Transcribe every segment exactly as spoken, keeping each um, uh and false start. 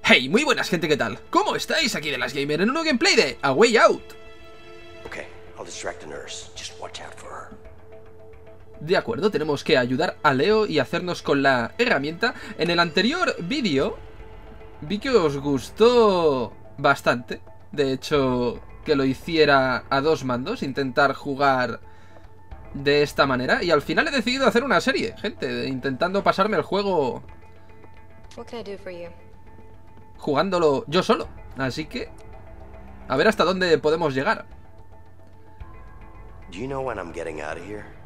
Hey, muy buenas gente, ¿qué tal? ¿Cómo estáis? Aquí de las Gamer en un nuevo gameplay de A Way Out. Okay, I'll distract the nurse. Just watch out for her. De acuerdo, tenemos que ayudar a Leo y hacernos con la herramienta. En el anterior vídeo vi que os gustó bastante. De hecho, que lo hiciera a dos mandos, intentar jugar de esta manera. Y al final he decidido hacer una serie, gente, intentando pasarme el juego What can I do for you? jugándolo yo solo. Así que a ver hasta dónde podemos llegar. Do you know when I'm getting out of here?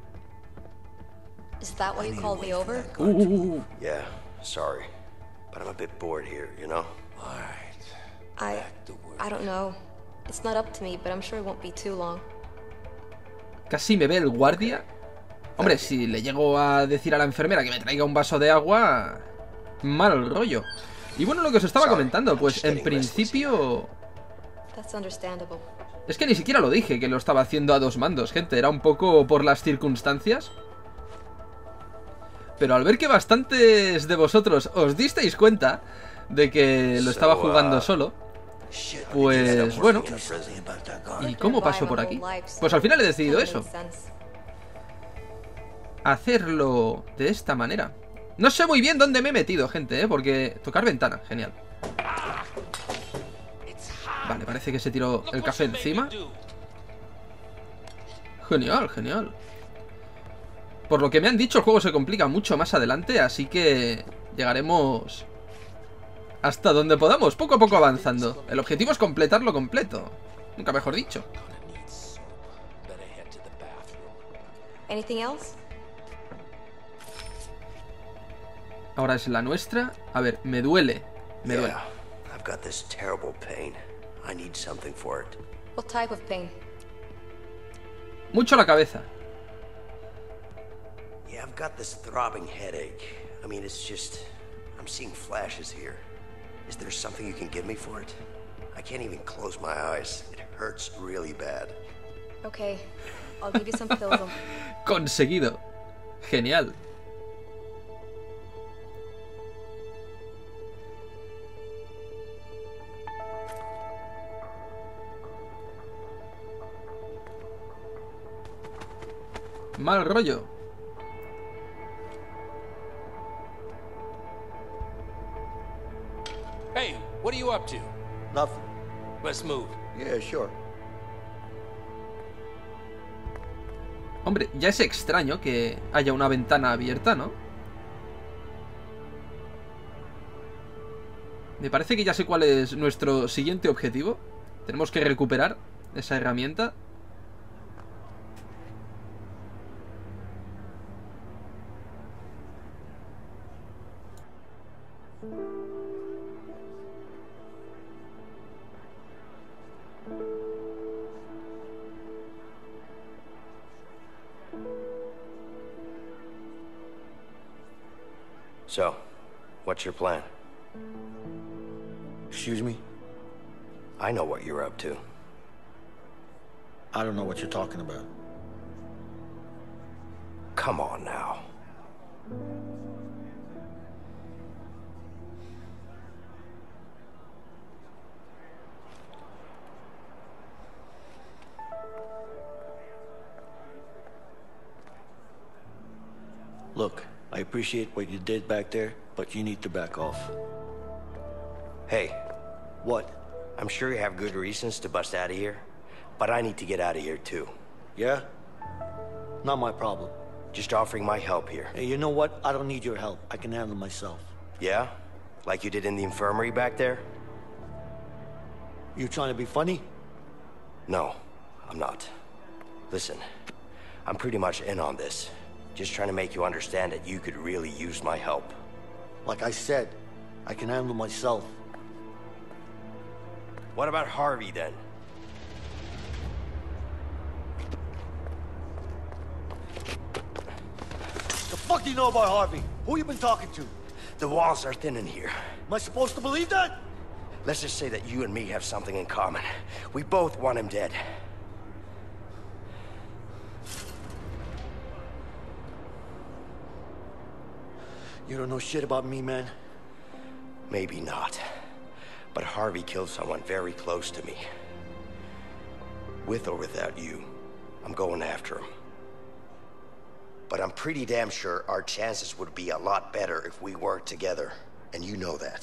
Is that why you called me over? Uh, uh, uh. Yeah, sorry. But I'm a bit bored here, you know? I... I don't know. It's not up to me, but I'm sure it won't be too long. Casi me ve el guardia. Hombre, si le llego a decir a la enfermera que me traiga un vaso de agua, mal rollo. Y bueno, lo que os estaba comentando, pues en principio... That's understandable. Es que ni siquiera lo dije, que lo estaba haciendo a dos mandos, gente. Era un poco por las circunstancias. Pero al ver que bastantes de vosotros os disteis cuenta de que lo estaba jugando solo, pues bueno. ¿Y cómo paso por aquí? Pues al final he decidido eso. Hacerlo de esta manera. No sé muy bien dónde me he metido, gente, ¿eh? Porque tocar ventana, genial. Vale, parece que se tiró el café encima. Genial, genial. Por lo que me han dicho, el juego se complica mucho más adelante, así que llegaremos hasta donde podamos, poco a poco avanzando. El objetivo es completarlo completo, nunca mejor dicho. Anything else? Ahora es la nuestra. A ver, me duele, me duele. Yeah, I've got this terrible pain. I need something for it. What type of pain? Mucho la cabeza. Yeah, I've got this throbbing headache. I mean, it's just... I'm seeing flashes here. Is there something you can give me for it? I can't even close my eyes. It hurts really bad. Okay, I'll give you some pills. Conseguido. Genial. Mal rollo. Hey, what are you up to? Nothing. Let's move. Yeah, sure. Hombre, ya es extraño que haya una ventana abierta, ¿no? Me parece que ya sé cuál es nuestro siguiente objetivo. Tenemos que recuperar esa herramienta. So, what's your plan? Excuse me? I know what you're up to. I don't know what you're talking about. Come on now. Look, I appreciate what you did back there, but you need to back off. Hey, What? I'm sure you have good reasons to bust out of here, but I need to get out of here too. Yeah? Not my problem. Just offering my help here. Hey, you know what? I don't need your help. I can handle myself. Yeah? Like you did in the infirmary back there? You trying to be funny? No, I'm not. Listen, I'm pretty much in on this. Just trying to make you understand that you could really use my help. Like I said, I can handle myself. What about Harvey then? The fuck do you know about Harvey? Who you been talking to? The walls are thin in here. Am I supposed to believe that? Let's just say that you and me have something in common. We both want him dead. You don't know shit about me, man. Maybe not. But Harvey killed someone very close to me. With or without you, I'm going after him. But I'm pretty damn sure our chances would be a lot better if we worked together. And you know that.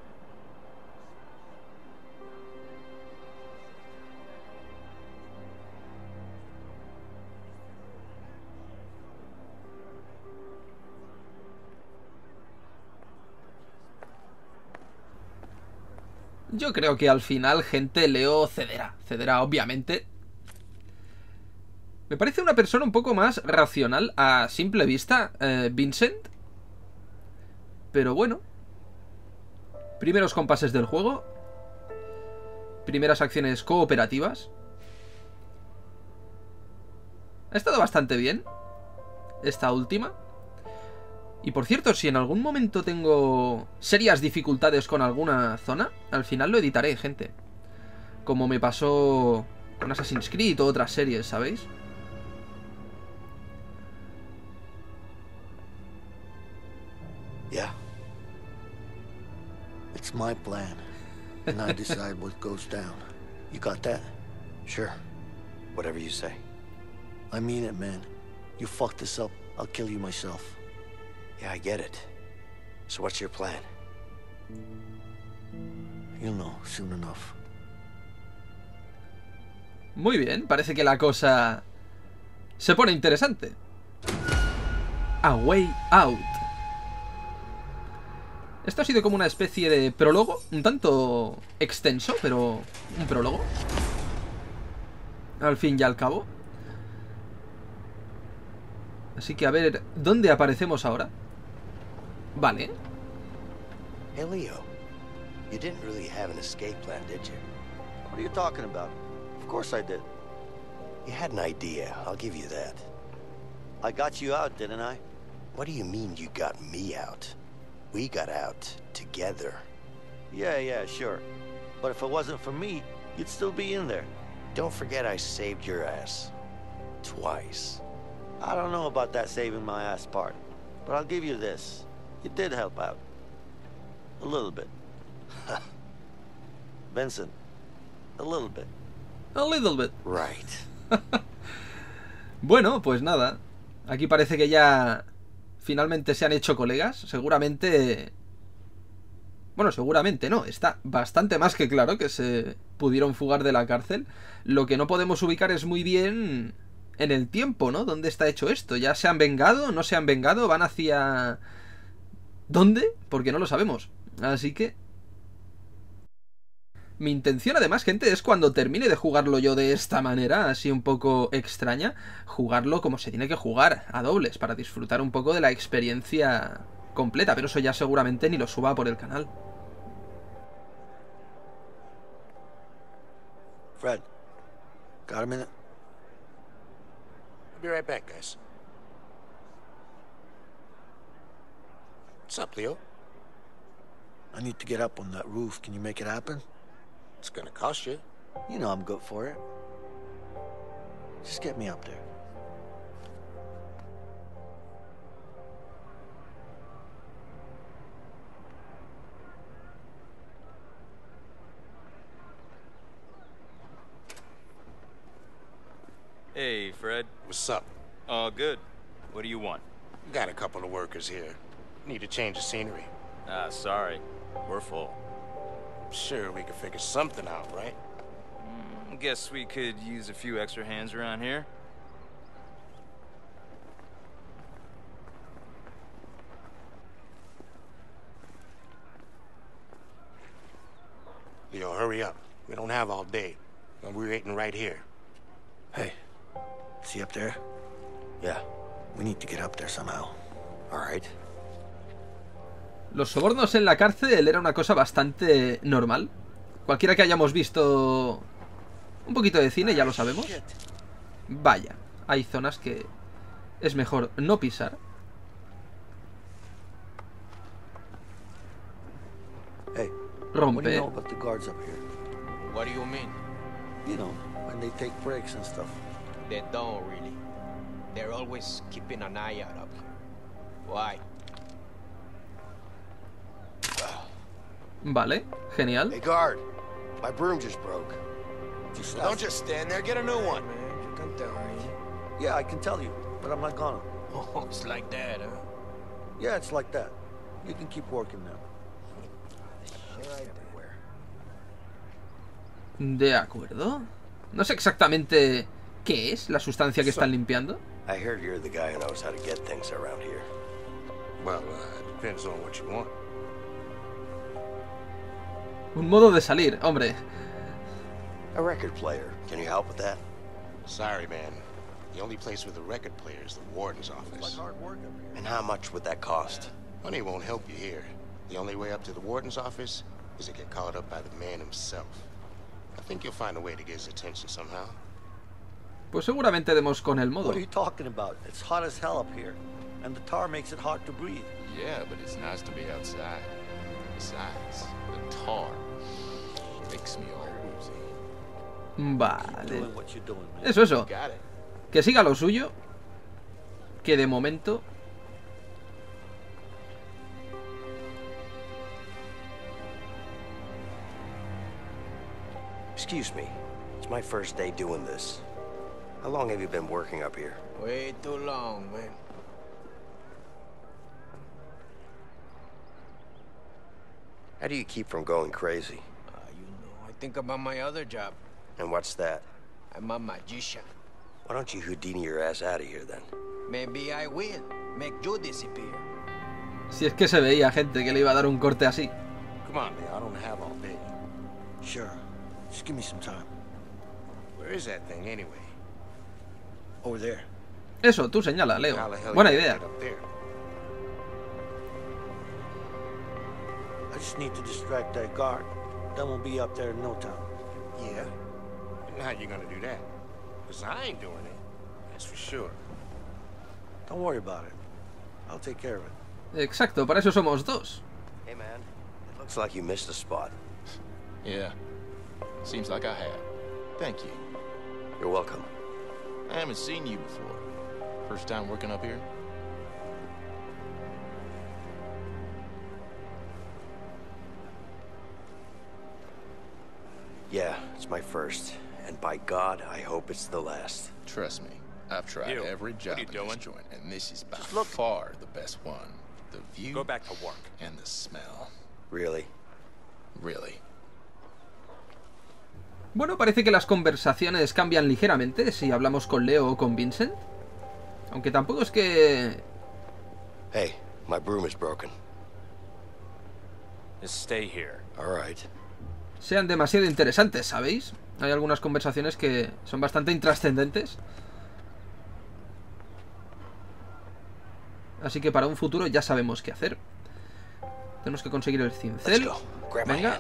Yo creo que al final, gente, Leo cederá. Cederá, obviamente. Me parece una persona un poco más racional a simple vista, eh, Vincent. Pero bueno. Primeros compases del juego. Primeras acciones cooperativas. Ha estado bastante bien esta última. Y por cierto, si en algún momento tengo serias dificultades con alguna zona, al final lo editaré, gente. Como me pasó con Assassin's Creed o otras series, ¿sabéis? Yeah. It's my plan. And I decide what goes down. You got that? Sure. Whatever you say. I mean it, man. You fuck this up, I'll kill you myself. Yeah, I get it. So what's your plan? You'll know soon enough. Muy bien, parece que la cosa se pone interesante. A Way Out. Esto ha sido como una especie de prólogo, un tanto extenso, pero un prólogo. Al fin y al cabo. Así que a ver, ¿dónde aparecemos ahora? Vale. Hey, Leo. You didn't really have an escape plan, did you? What are you talking about? Of course I did. You had an idea, I'll give you that. I got you out, didn't I? What do you mean you got me out? We got out together. Yeah, yeah, sure. But if it wasn't for me, you'd still be in there. Don't forget I saved your ass. Twice. I don't know about that saving my ass part, but I'll give you this. You did help out. A little bit. Vincent, a little bit. A little bit. Right. Bueno, pues nada. Aquí parece que ya finalmente se han hecho colegas. Seguramente... Bueno, seguramente no. Está bastante más que claro que se pudieron fugar de la cárcel. Lo que no podemos ubicar es muy bien en el tiempo, ¿no? ¿Dónde está hecho esto? ¿Ya se han vengado? ¿No se han vengado? ¿Van hacia... ¿Dónde? Porque no lo sabemos. Así que... Mi intención, además, gente, es cuando termine de jugarlo yo de esta manera, así un poco extraña, jugarlo como se tiene que jugar, a dobles, para disfrutar un poco de la experiencia completa, pero eso ya seguramente ni lo suba por el canal. Fred, got a minute? I'll be right back, guys. What's up, Leo? I need to get up on that roof. Can you make it happen? It's gonna cost you. You know I'm good for it. Just get me up there. Hey, Fred. What's up? All good. What do you want? We got a couple of workers here. Need to change the scenery. Ah, sorry. We're full. Sure, we could figure something out, right? Mm, guess we could use a few extra hands around here. Leo, hurry up. We don't have all day. And we're waiting right here. Hey, see up there? Yeah. We need to get up there somehow. All right. Los sobornos en la cárcel era una cosa bastante normal. Cualquiera que hayamos visto un poquito de cine ya lo sabemos. Vaya, hay zonas que es mejor no pisar. Hey, Rompe. what do you know about the guards up here? What do you mean? You know, when they take breaks and stuff. They don't really. They're always keeping an eye out up here. Why? Vale, genial. Hey, guard. My broom just broke. Just don't just stand there. Get a new one. Man, you can tell me. Yeah, I can tell you, but I'm not gonna. Oh, it's like that, huh? Yeah, it's like that. You can keep working now. De acuerdo. No sé exactamente qué es la sustancia que están limpiando. I heard you're the guy who knows how to get things around here. Well, uh, it depends on what you want. Un modo de salir, hombre. A record player. Can you help with that? Sorry, man. The only place with a record player is the warden's office. And how much would that cost? Money won't help you here. The only way up to the warden's office is to get called up by the man himself. I think you'll find a way to get his attention somehow. Pues seguramente demos con el modo. What are you talking about? It's hot as hell up here, and the tar makes it hard to breathe. Yeah, but it's nice to be outside. Besides, the tar makes me all woozy. Vale. Doing what you're doing, man. Eso, eso. Got it. Que siga lo suyo. Que de momento... Excuse me. It's my first day doing this. How long have you been working up here? Way too long, man. How do you keep from going crazy? Uh, you know, I think about my other job. And what's that? I'm a magician. Why don't you Houdini your ass out of here then? Maybe I will make you disappear. Si es que se veía gente que le iba a dar un corte así. Come on, man. I don't have all day. Sure. Just give me some time. Where is that thing anyway? Over there. Eso, tú señala, Leo. How the hell Buena you idea. get up there? I just need to distract that guard. Then we'll be up there in no time. Yeah? And how you gonna do that? Because I ain't doing it. That's for sure. Don't worry about it. I'll take care of it. Exacto, para eso somos dos. Hey man, it looks like you missed a spot. Yeah. Seems like I have. Thank you. You're welcome. I haven't seen you before. First time working up here? Yeah, it's my first. And by God, I hope it's the last. Trust me, I've tried You, every what job are you in doing? this joint, and this is by look. far the best one. The view Go back to work. and the smell. Really? Really. Bueno, parece que las conversaciones cambian ligeramente si hablamos con Leo o con Vincent. Aunque tampoco es que... Hey, my broom is broken. Just stay here. All right. sean demasiado interesantes, ¿sabéis? Hay algunas conversaciones que son bastante intrascendentes. Así que para un futuro ya sabemos qué hacer. Tenemos que conseguir el cincel. Venga.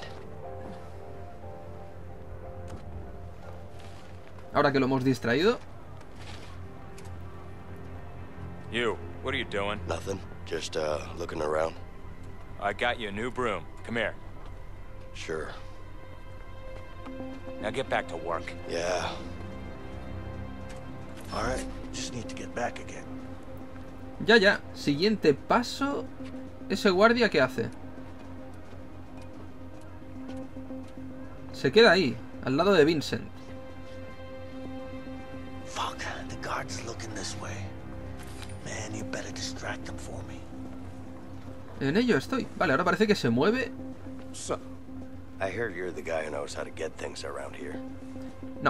Ahora que lo hemos distraído. You, what are you doing? Nothing. Just, uh, looking around. I got you a new broom. Come here. Sure. Now get back to work. Yeah. All right. Just need to get back again. Ya, ya. Siguiente paso. ¿Ese guardia qué hace? Se queda ahí, al lado de Vincent. Fuck. The guard's looking this way. Man, you better distract them for me. En ello estoy. Vale, ahora parece que se mueve. So, I heard you're the guy who knows how to get things around here. No.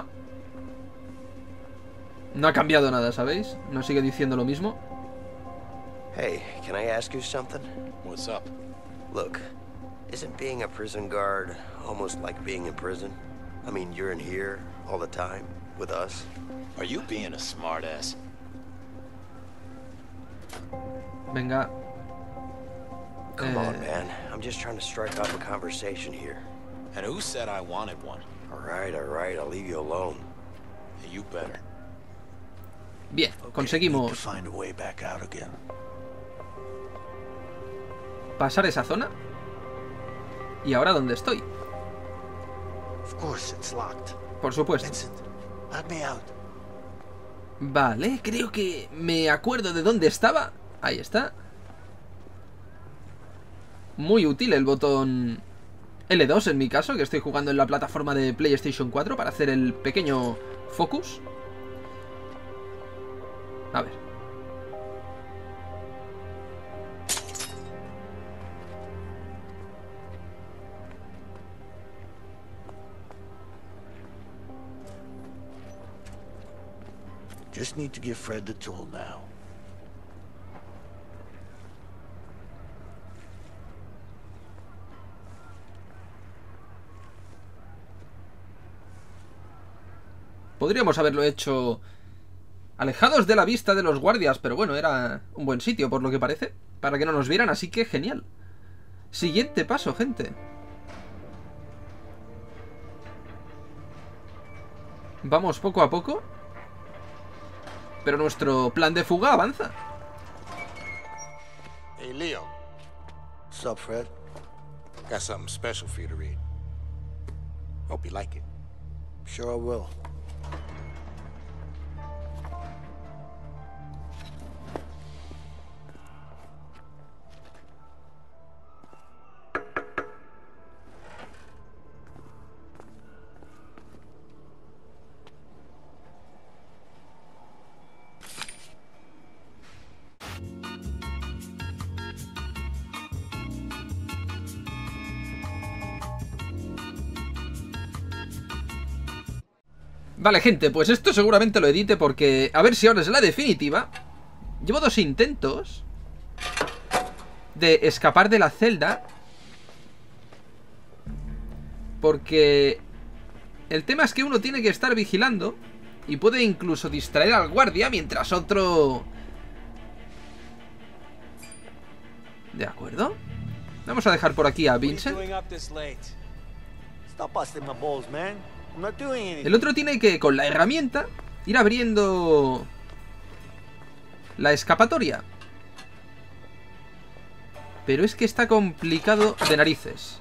No ha cambiado nada, ¿sabéis? No sigue diciendo lo mismo. Hey, can I ask you something? What's up? Look, isn't being a prison guard almost like being in prison? I mean, you're in here all the time with us. Are you being a smartass? Venga. Come Eh, on, man. I'm just trying to strike up a conversation here. And who said I wanted one? All right, all right. I'll leave you alone. You better. Bien, Need to conseguimos find a way back out again. pasar esa zona. ¿Y ahora dónde estoy? Of course, it's locked. Por supuesto. Vincent, let me out. Vale, creo que me acuerdo de dónde estaba. Ahí está. Muy útil el botón L dos en mi caso, que estoy jugando en la plataforma de PlayStation cuatro para hacer el pequeño focus. A ver. Just need to give Fred the tool now. Podríamos haberlo hecho alejados de la vista de los guardias, pero bueno, era un buen sitio por lo que parece, para que no nos vieran, así que genial. Siguiente paso, gente. Vamos poco a poco, pero nuestro plan de fuga avanza. Hey, Leo. What's up, Fred? Got something special for you to read. Hope you like it. Sure I will. Vale, gente, pues esto seguramente lo edite porque... A ver si ahora es la definitiva. Llevo dos intentos de escapar de la celda, porque el tema es que uno tiene que estar vigilando y puede incluso distraer al guardia mientras otro... ¿De acuerdo? Vamos a dejar por aquí a Vincent. Stop busting my balls, man. I'm not doing anything. El otro tiene que, con la herramienta, ir abriendo la escapatoria. Pero es que está complicado de narices.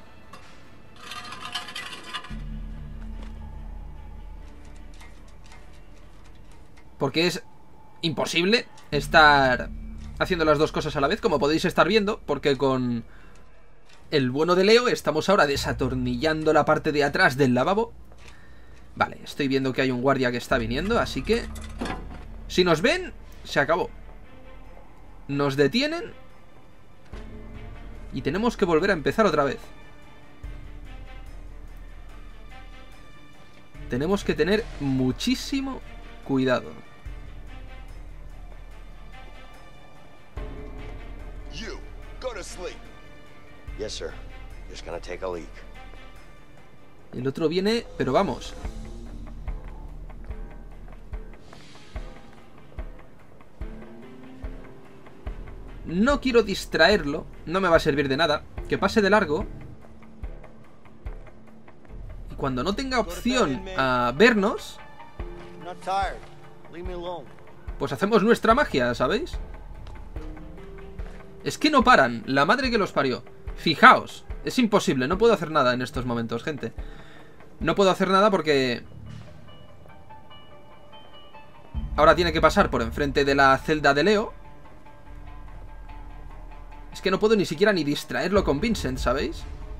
Porque es imposible estar haciendo las dos cosas a la vez, como podéis estar viendo, porque con el bueno de Leo estamos ahora desatornillando la parte de atrás del lavabo. Vale, estoy viendo que hay un guardia que está viniendo, así que si nos ven, se acabó. Nos detienen y tenemos que volver a empezar otra vez. Tenemos que tener muchísimo cuidado. You, go to sleep. Yes, sir. Just gonna take a leak. El otro viene, pero vamos. No quiero distraerlo, no me va a servir de nada. Que pase de largo. Y cuando no tenga opción a vernos, I'm not tired. Leave me alone. pues hacemos nuestra magia, ¿sabéis? Es que no paran, la madre que los parió. Fijaos, es imposible, no puedo hacer nada en estos momentos, gente. No puedo hacer nada porque ahora tiene que pasar por enfrente de la celda de Leo. Es que no puedo ni siquiera ni distraerlo con Vincent, ¿sabéis?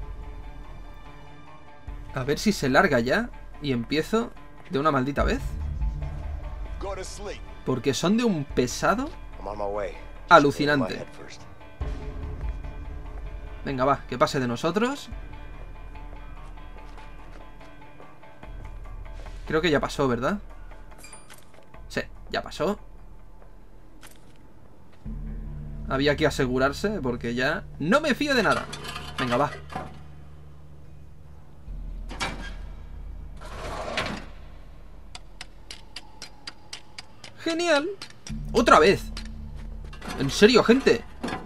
A ver si se larga ya y empiezo de una maldita vez. Porque son de un pesado alucinante. Venga, va, que pase de nosotros. Creo que ya pasó, ¿verdad? Sí, ya pasó. Había que asegurarse porque ya no me fío de nada. Venga, va. Genial. Otra vez. En serio, gente.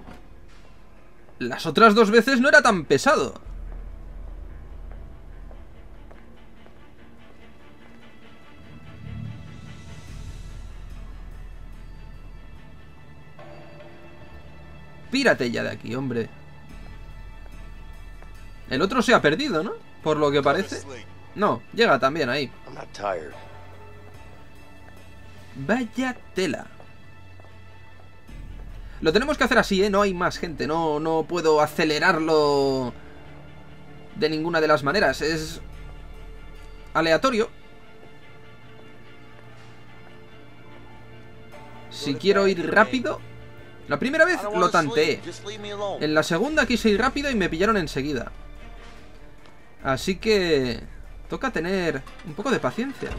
Las otras dos veces no era tan pesado. Pírate ya de aquí, hombre. El otro se ha perdido, ¿no? Por lo que parece. No, llega también ahí. Vaya tela. Lo tenemos que hacer así, ¿eh? No hay más, gente. No, no puedo acelerarlo de ninguna de las maneras. Es aleatorio. Si quiero ir rápido... La primera vez lo tanteé. En la segunda quise ir rápido y me pillaron enseguida. Así que... toca tener un poco de paciencia.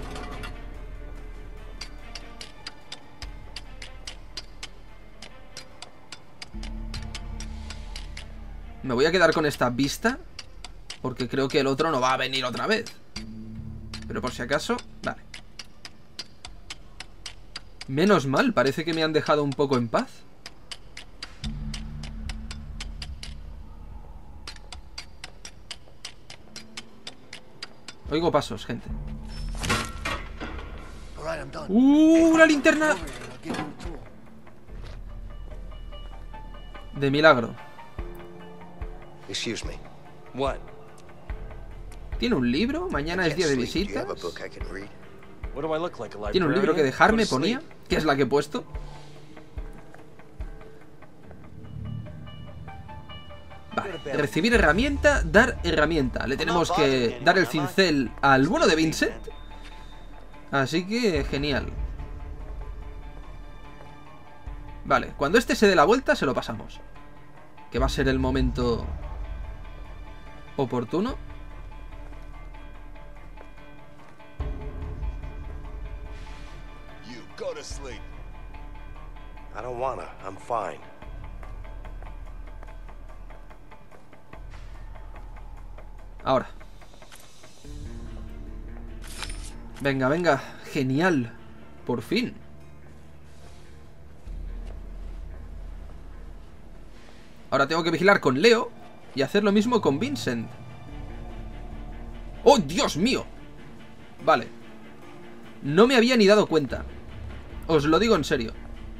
Me voy a quedar con esta vista, porque creo que el otro no va a venir otra vez. Pero por si acaso... Vale. Menos mal, parece que me han dejado un poco en paz. Oigo pasos, gente. ¡Uh! ¡La linterna! De milagro. Excuse me. What? ¿Tiene un libro? Mañana es día de visitas. What do I look like, a ¿Tiene un libro que dejarme? Ponía. ¿Qué es la que he puesto? Vale, recibir herramienta, dar herramienta. Le tenemos que dar el cincel al bueno de Vincent. Así que, genial. Vale, cuando este se dé la vuelta se lo pasamos. Que va a ser el momento oportuno. Go to sleep. I don't wanna. I'm fine. Ahora. Venga, venga. Genial. Por fin. Ahora tengo que vigilar con Leo y hacer lo mismo con Vincent. ¡Oh, Dios mío! Vale. No me había ni dado cuenta. Os lo digo en serio.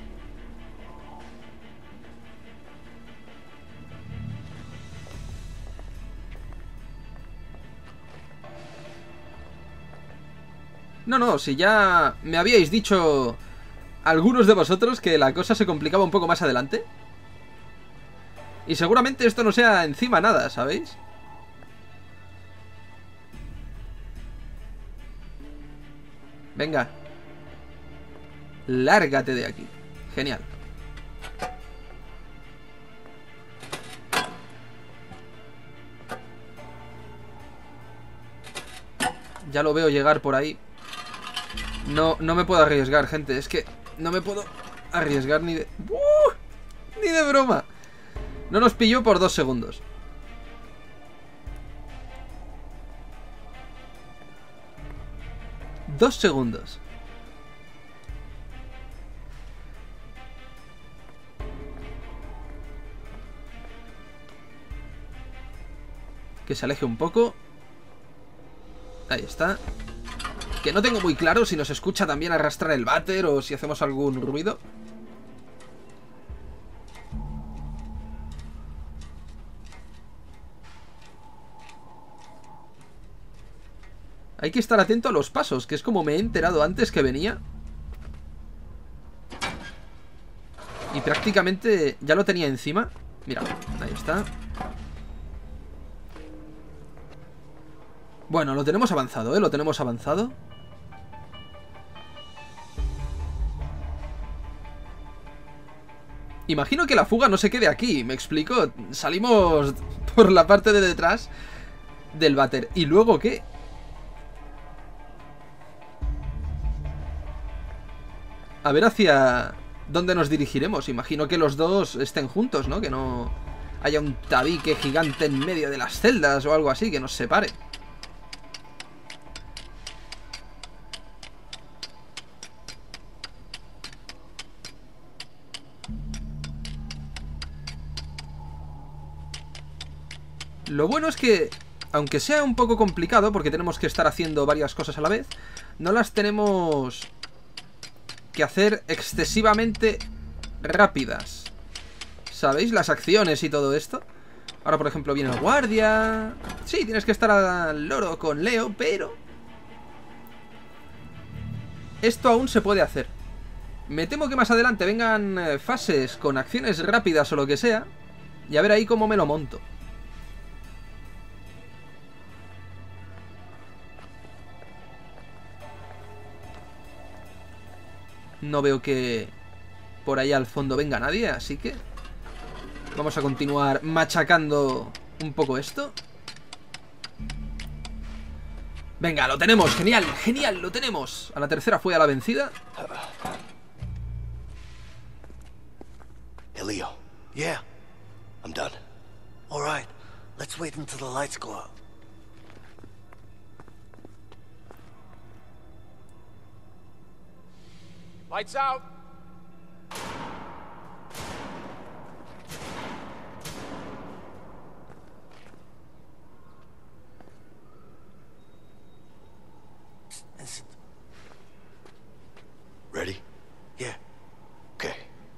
No, no, si ya me habíais dicho algunos de vosotros que la cosa se complicaba un poco más adelante. Y seguramente esto no sea encima nada, ¿sabéis? Venga. Lárgate de aquí. Genial. Ya lo veo llegar por ahí. No, no me puedo arriesgar, gente. Es que no me puedo arriesgar ni de... ¡Uh! Ni de broma. No nos pilló por dos segundos. Dos segundos. Que se aleje un poco. Ahí está. Que no tengo muy claro si nos escucha también arrastrar el váter o si hacemos algún ruido. Hay que estar atento a los pasos, que es como me he enterado antes que venía. Y prácticamente ya lo tenía encima. Mira, ahí está. Bueno, lo tenemos avanzado, ¿eh? Lo tenemos avanzado. Imagino que la fuga no se quede aquí, ¿me explico? Salimos por la parte de detrás del váter. ¿Y luego qué? A ver hacia dónde nos dirigiremos. Imagino que los dos estén juntos, ¿no? Que no haya un tabique gigante en medio de las celdas o algo así que nos separe. Lo bueno es que, aunque sea un poco complicado, porque tenemos que estar haciendo varias cosas a la vez, no las tenemos que hacer excesivamente rápidas. ¿Sabéis? Las acciones y todo esto. Ahora, por ejemplo, viene el guardia. Sí, tienes que estar al loro con Leo, pero esto aún se puede hacer. Me temo que más adelante vengan fases con acciones rápidas o lo que sea, y a ver ahí cómo me lo monto. No veo que por ahí al fondo venga nadie, así que vamos a continuar machacando un poco esto. Venga, lo tenemos, genial, genial, lo tenemos. A la tercera fue a la vencida. Hey, Leo. Yeah, I'm done. All right, let's wait until the lights go out. Lights out. Ready? Yeah. Okay.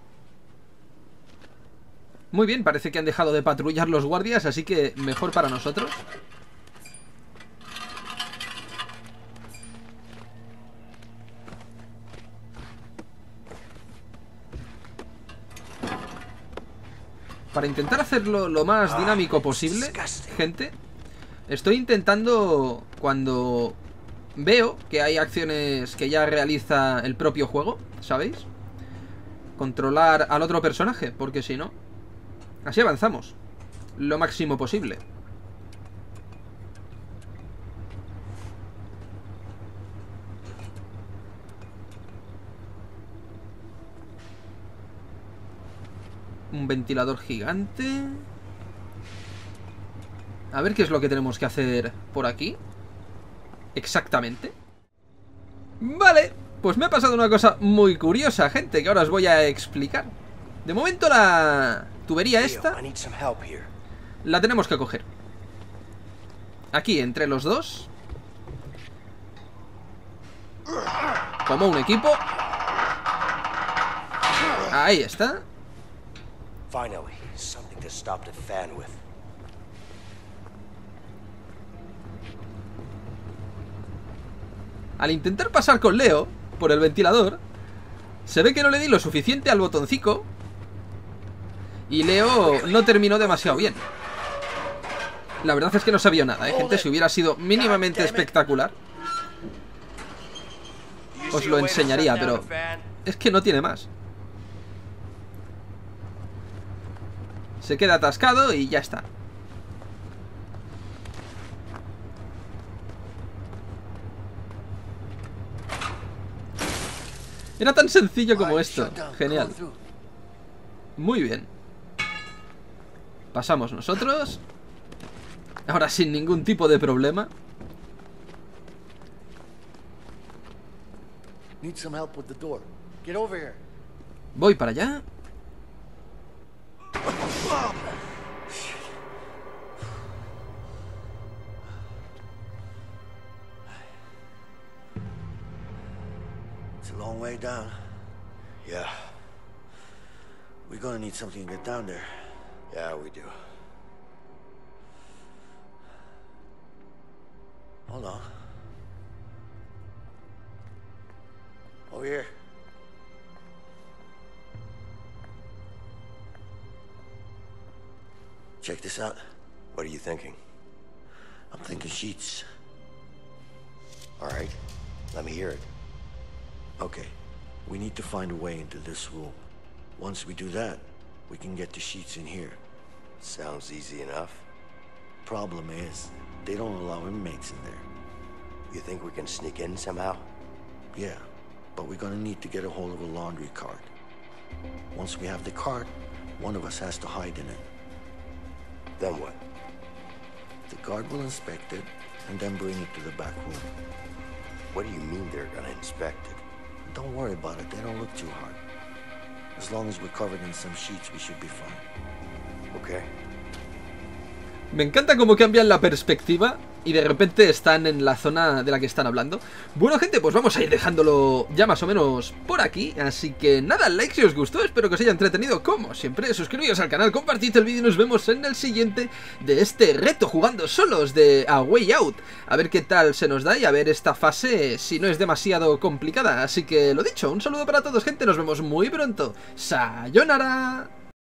Muy bien, parece que han dejado de patrullar los guardias, así que mejor para nosotros. Para intentar hacerlo lo más dinámico posible, gente, estoy intentando, cuando veo que hay acciones que ya realiza el propio juego, ¿sabéis? Controlar al otro personaje, porque si no, así avanzamos lo máximo posible. Un ventilador gigante. A ver qué es lo que tenemos que hacer por aquí exactamente. Vale, pues me ha pasado una cosa muy curiosa, gente, que ahora os voy a explicar. De momento la tubería esta la tenemos que coger aquí entre los dos, como un equipo. Ahí está. Finally, something to stop the fan with. Al intentar pasar con Leo por el ventilador, se ve que no le di lo suficiente al botoncito y Leo no terminó demasiado bien. La verdad es que no se vio nada, ¿eh, gente? Si hubiera sido mínimamente espectacular, os lo enseñaría, pero es que no tiene más. Se queda atascado y ya está. Era tan sencillo como esto. Genial. Muy bien. Pasamos nosotros. Ahora sin ningún tipo de problema. Voy para allá. It's a long way down. Yeah, We're gonna need something to get down there. yeah, we do. Hold on. Over here. Check this out. What are you thinking? I'm thinking sheets. All right, let me hear it. Okay, we need to find a way into this room. Once we do that, we can get the sheets in here. Sounds easy enough. Problem is, they don't allow inmates in there. You think we can sneak in somehow? Yeah, but we're gonna need to get a hold of a laundry cart. Once we have the cart, one of us has to hide in it. Then what? The guard will inspect it, and then bring it to the back room. What do you mean they're gonna inspect it? Don't worry about it, they don't look too hard. As long as we're covered in some sheets, we should be fine. Okay. Me encanta cómo cambian la perspectiva y de repente están en la zona de la que están hablando. Bueno, gente, pues vamos a ir dejándolo ya más o menos por aquí. Así que nada, like si os gustó, espero que os haya entretenido como siempre. Suscribíos al canal, compartid el vídeo y nos vemos en el siguiente de este reto jugando solos de A Way Out. A ver qué tal se nos da y a ver esta fase si no es demasiado complicada. Así que lo dicho, un saludo para todos, gente, nos vemos muy pronto. ¡Sayonara!